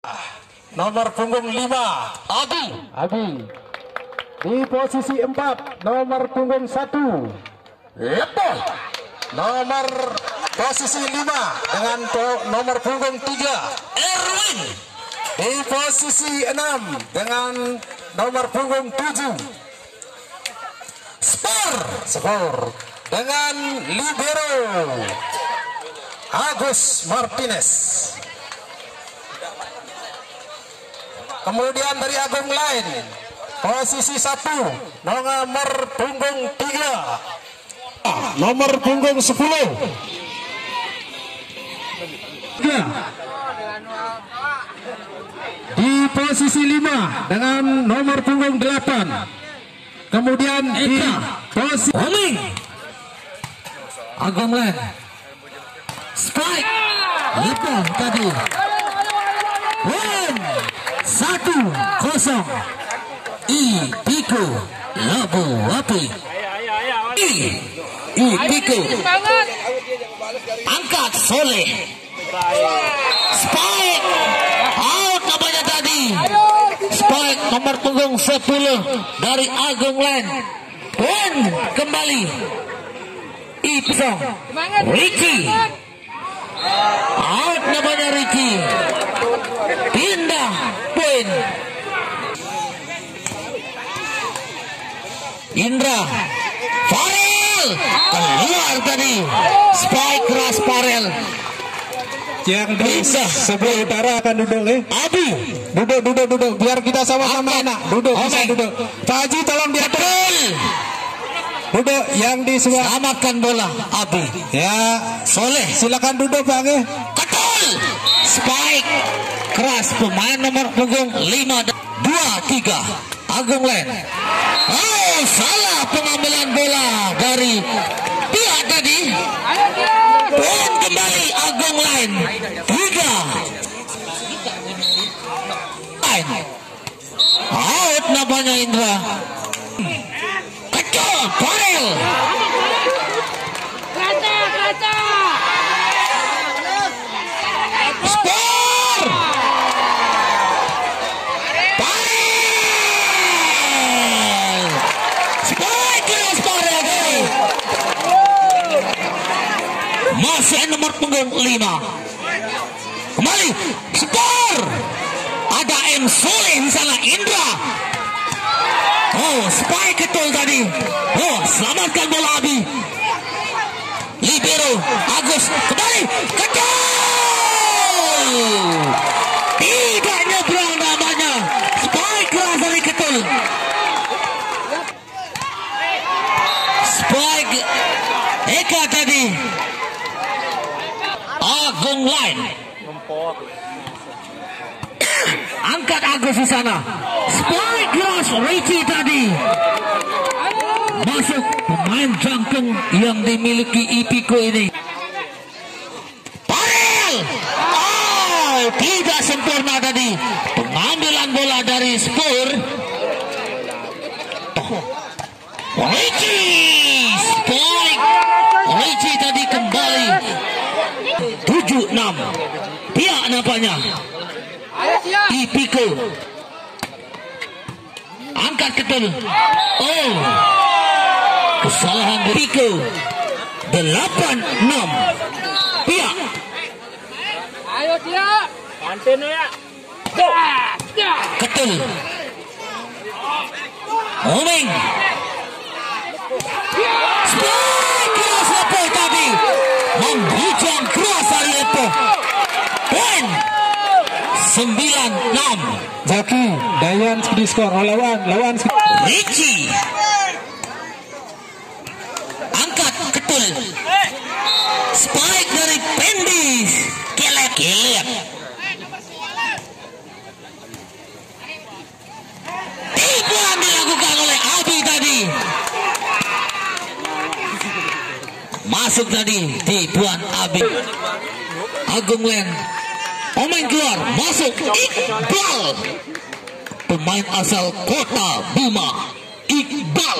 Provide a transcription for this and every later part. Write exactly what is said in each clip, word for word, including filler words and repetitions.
Nomor punggung lima Abi. Abi. Di posisi empat nomor punggung satu Lepo. Nomor posisi lima dengan nomor punggung tiga Erwin. Di posisi enam dengan nomor punggung tujuh Spor. Spor dengan libero Agus Martinez. Kemudian dari Agung lain posisi satu nomor punggung tiga nomor punggung sepuluh di posisi lima dengan nomor punggung delapan. Kemudian di posisi Oming Agung lain Spike Lepon tadi win satu kosong I Piko Labu Wapi. I I Piko angkat Soleh Spike out namanya tadi. Spike nomor punggung sepuluh dari Agung Len win kembali I Pisong Ricky out namanya Ricky pindah poin Indra Farel keluar tadi Spike keras Farel yang di sebelah utara akan duduk eh Abi duduk duduk duduk biar kita sama-sama enak duduk bisa duduk Pak Haji tolong diatur duduk yang di sebelah selamatkan bola Abi ya Soleh silakan duduk Pak eh ketul Spike keras pemain nomor punggung lima dua tiga Agung Len. Oh salah pengambilan bola dari pihak tadi. Poin kembali Agung Len tiga out namanya Indra kecil Farel kata kata Spor Farel Spor keras Farel masih nomor punggung lima kembali Spor ada M Soleh di sana Indra. Oh, Spike ketul tadi. Oh, selamatkan bola Abi. Libero Agus kembali ketul. Tidak nyebrang namanya. Spike keras dari ketul. Spike Eka tadi. Agung Line. Angkat Agus di sana. Spike keras Richie tadi. Masuk pemain jangkung yang dimiliki Ipiko ini. Farel. Oh, tidak sempurna tadi. Pengambilan bola dari Spur. Richie. Spike. Richie tadi kembali. tujuh enam. Pihak nampaknya. Ipiko angkat ketul. Oh, kesalahan Ipiko. Delapan enam. Pihak. ayo dia panten ya Ketul. Omeng. Spike keras Lepo tadi. Menghujam keras dari Lepo. Poin sembilan enam. Zaki Dayan di skor oh, lawan lawan Richie angkat ketul. Spike dari Pendis kelep kelep. Tipuan dilakukan oleh Abi tadi. Masuk tadi tipuan Abi. Agung Len. Omeng keluar, masuk Iqbal. Pemain asal Kota Bima, Iqbal.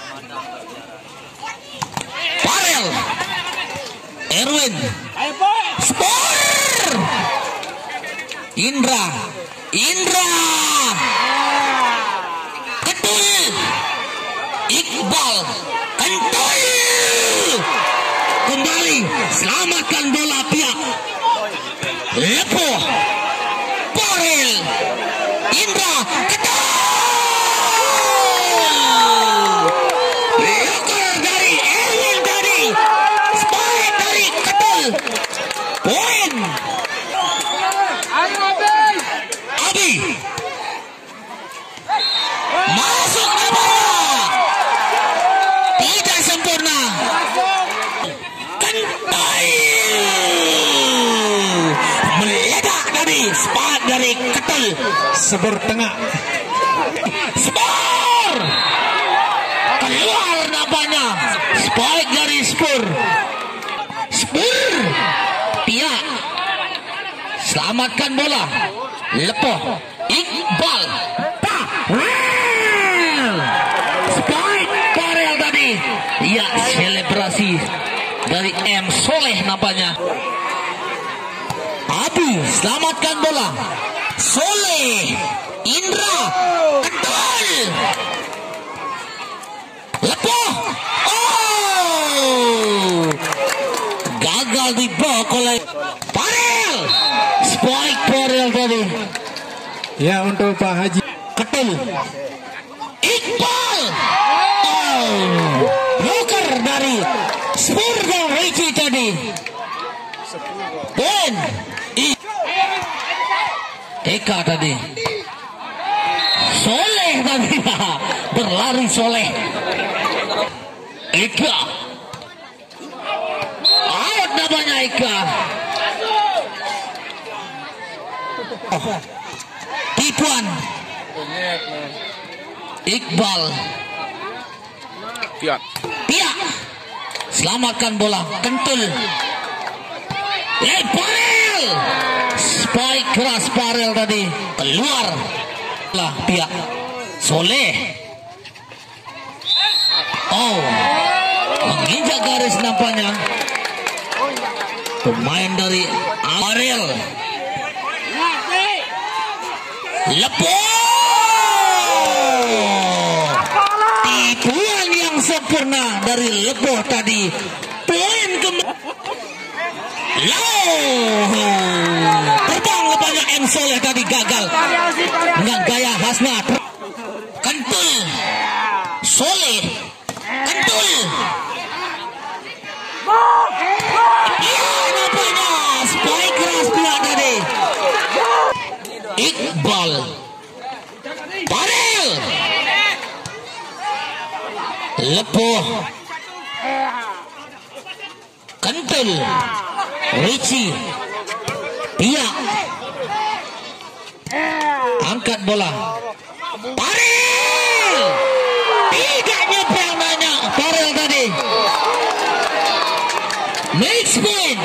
Farel. Erwin. Indra, Indra, Ketul, Iqbal, Kentul, kembali selamatkan bola pihak Lepo, Porel, Indra, Ketul, Loker dari Erwin tadi, spike dari Ketul, poin. Abi masuk ke bola, tidak sempurna. Kentai meledak dari spike dari Ketul, Sebur tengah. Spur keluar nampaknya, spike dari Spur, Spur pihak selamatkan bola. Lepo, Iqbal, Parel, spike Parel tadi. Ya, selebrasi dari M Soleh nampaknya. Abi selamatkan bola. Soleh, Indra, Ketul, Lepo. Oh, gagal diblok oleh Parel. Spike Parel tadi. Ya, untuk Pak Haji. Ketul, Iqbal. Oh, bloker dari Spur dan Richie tadi. Poin. Eka tadi. Soleh tadi. Berlari Soleh. Eka. Out namanya Eka. Oh. Tipuan Iqbal, Pihak Pihak selamatkan bola. Kentul, eh Parel, spike keras Parel tadi keluar lah Pihak. Soleh, oh menginjak garis nampaknya pemain dari Parel. Lepo, tipuan yang sempurna dari Lepo tadi. Poin kembali. Loh, terbang lepasnya M Soleh tadi gagal dengan gaya khasnya. Kentul, Soleh, Kentul. Ya, nampaknya spike keras pihak tadi. Iqbal, Parel, Lepo, Kentul, Richie, Pihak, angkat bola. Parel, tidak nyebrang banyak Parel tadi. Next point.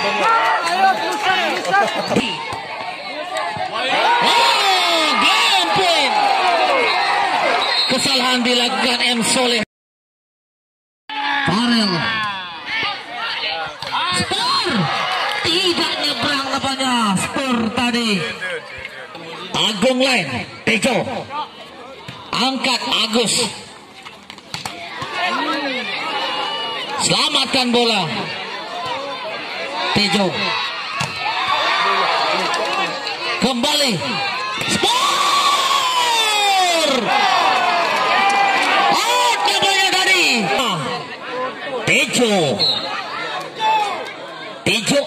Oh, game point. Kesalahan dilakukan M Soleh. Parel, Spur, tidak nyebrang nampaknya Spur tadi. Agung lain, Tejo, angkat Agus, selamatkan bola. Tejo kembali, Spur, out namanya tadi. Tejo, Tejo,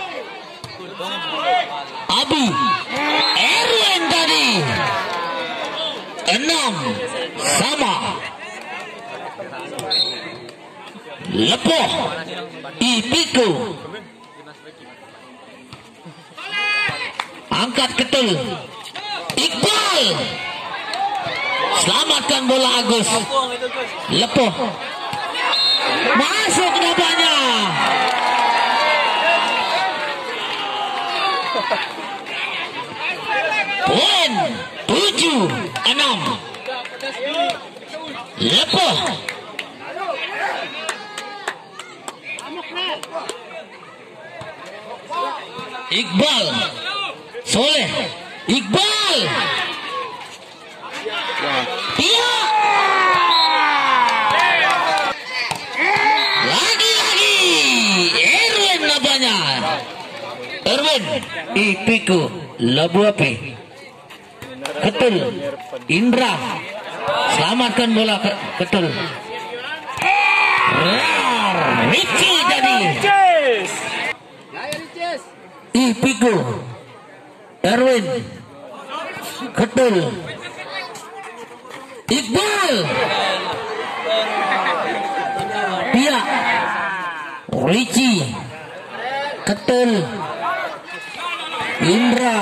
Abi, Erwin tadi. Enam sama. Lepo, Ipiku, angkat Ketul, Iqbal, selamatkan bola Agus. Lepo, masuk nampaknya. Poin tujuh enam. Lepo, Iqbal, Soleh, Iqbal, Pia, lagi-lagi Erwin namanya, Erwin, Ipiku, Labu Api, Ketul, Indra, selamatkan bola ke Ketul, Ricci jadi, Ipiku, Erwin, Ketul, Iqbal, Pia, Ricci, Ketul, Indra,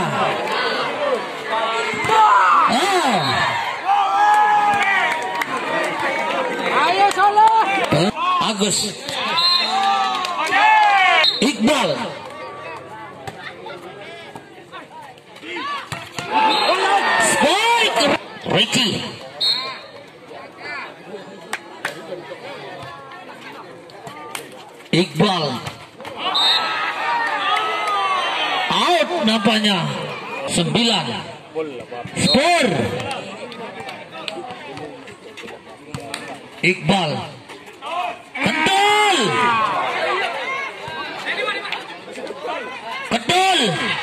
oh. Ayo Solo. Agus, Iqbal, Spike, Ricci, Iqbal, out nampaknya, sembilan, skor, Iqbal, Ketul, Ketul,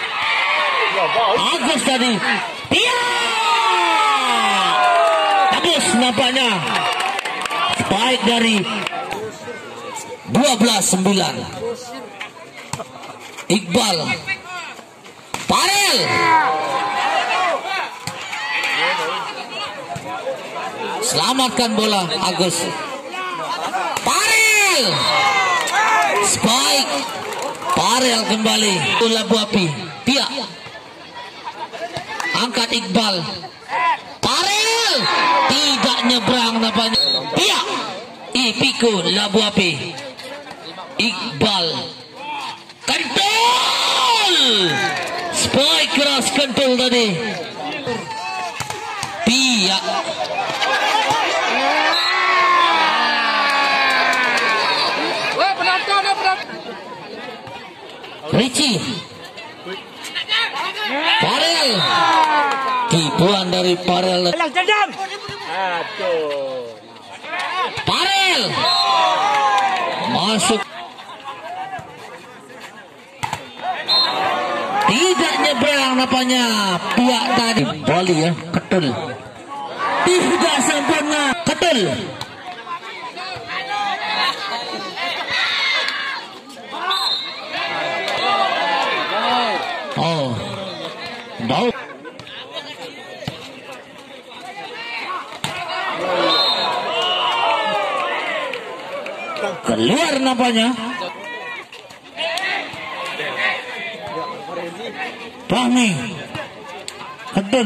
Agus tadi, Pia, habis nampaknya, spike dari dua belas sembilan, Iqbal, Parel, selamatkan bola Agus, Parel, spike, Parel kembali, Labu Api, Pia, angkat Iqbal, Parel, tidak nyebrang nampaknya, Pia, Ipiku, Labu Api, Iqbal, Kentul, spike keras Kentul tadi, Pia, Wah, penonton, penonton. Ricci, Parel, tipuan dari Parel, Bilang dendam. Aduh. Parel, masuk, tidak nyebrang nampaknya, Pia tadi, volley ya, Ketul, tidak sempurna, Ketul, oh, bau, keluar nampaknya, Fahmi, Ketul,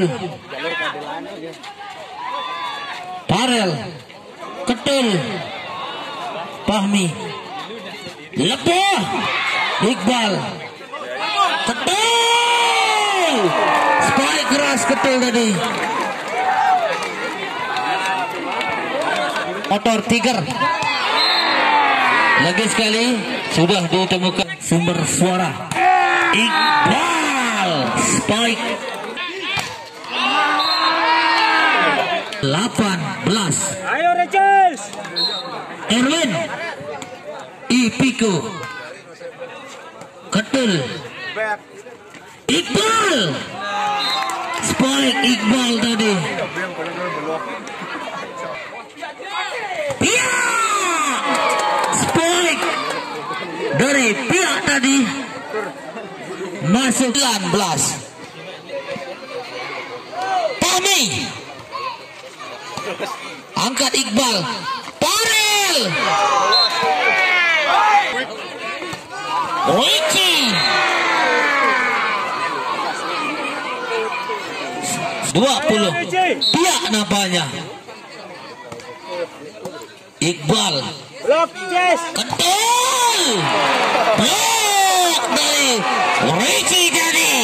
Parel, Ketul, Fahmi, Lepoh, Iqbal, Ketul, spike keras Ketul tadi, motor Tiger, lagi sekali sudah ditemukan sumber suara, Iqbal, spike, delapan belas, Ayo Reces. Erwin, Ipiku, Ketul, Iqbal, spike Iqbal tadi, Pia, spike dari Pia tadi, masuk sembilan belas, Fahmi, angkat Iqbal, Parel, Ricci, dua puluh, Pia nampaknya, Iqbal, Blok Ces. Ketul, blok dari Ricci tadi,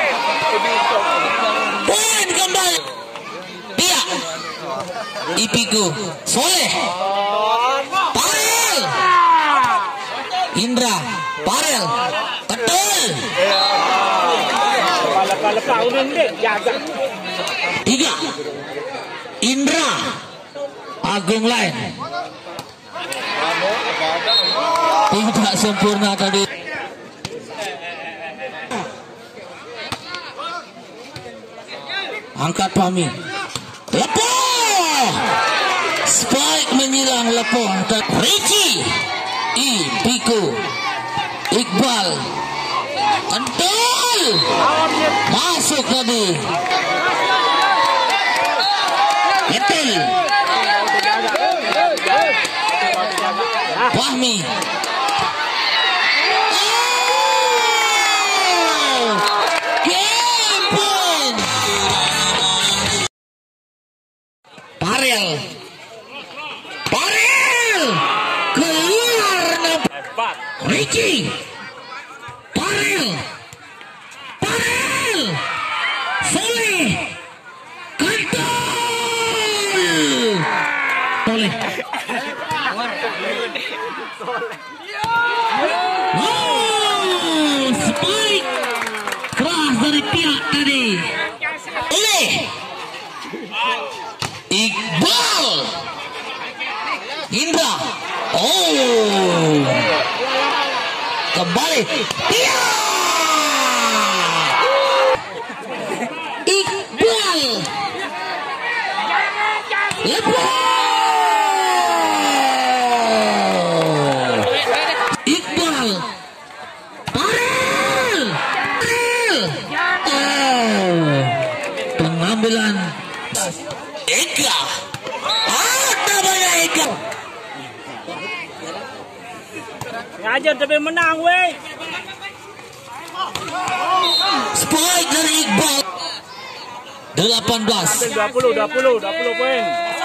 poin kembali, Pia, Ipiku, Soleh, Parel, Indra, Parel, Ketul, lepas udah dek, jaga. Tiga. Indra. Agung lain. Tidak sempurna tadi. Angkat Pami. Lepoh. Spike menyerang lepoh. Ricky. I. Piku. Iqbal. Kentul. Masuk tadi. Betul. Fahmi. Oh, game point. Parel. Parel. Keluar. Ricky. Parel. Parel. Soleh. Kentul. Soleh. Oh, spike keras dari pihak tadi. Oleh Iqbal. Indra. Oh, kembali. Dia Iqbal. Lepas. Pengambilan Eka. Ah, namanya Eka. Ngajar tapi menang, weh. Spike dari Iqbal. delapan belas. dua puluh, dua puluh, dua puluh poin.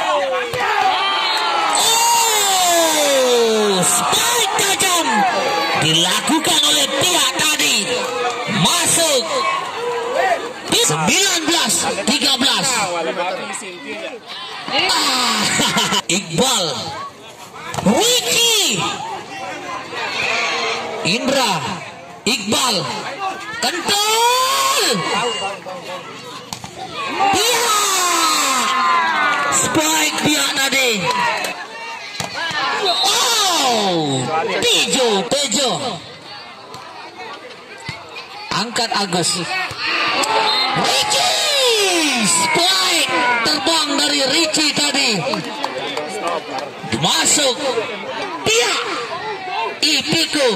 Oh, spike tajam dilakukan oleh pihak tadi. Masuk. sembilan belas tiga belas. Ah, Iqbal. Ricky. Indra. Iqbal. Kentul. Dia. Spike dia tadi. Oh, Tejo, Tejo. Angkat Agus. Ricky. Spike terbang dari Ricky tadi. Masuk. Dia. Ipiku.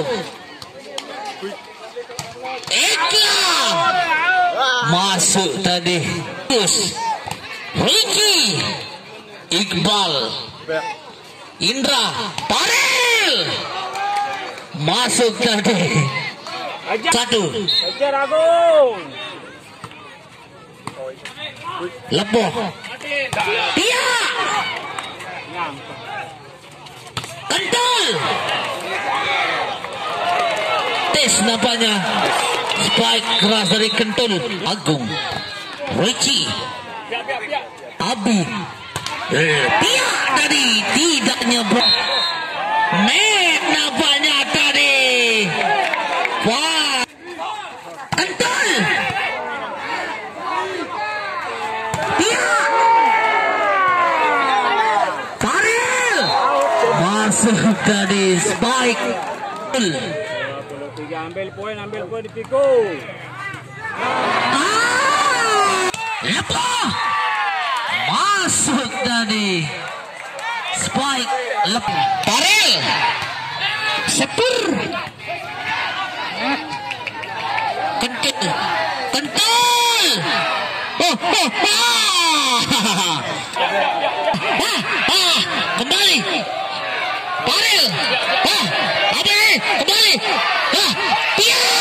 Eka. Masuk tadi. Terus. Ricky. Iqbal. Indra. Parel. Masuk tadi. Satu. Ajar Agung. Lepoh. Dia. Kentul. Tes nampaknya. Spike keras dari Kentul. Agung. Ricky. Abi. Dia tadi tidak nyebrang. Net nampaknya tadi. Wah. Kentul. Dia. Parel. Masuk tadi Spike. Ambil poin, ambil poin di Piku. Ah. Lepas. Masuk tadi Spike. Lepas. Parel. Sepur. Kentul. Kentul. Oh, oh, oh. Ah, ah. Kembali. Parel. Ah, Abi. Kembali. Ah, dia.